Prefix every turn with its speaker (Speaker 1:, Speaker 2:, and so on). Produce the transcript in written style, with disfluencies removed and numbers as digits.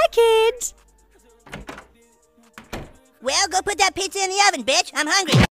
Speaker 1: Bye, kids.
Speaker 2: Well, go put that pizza in the oven, bitch. I'm hungry.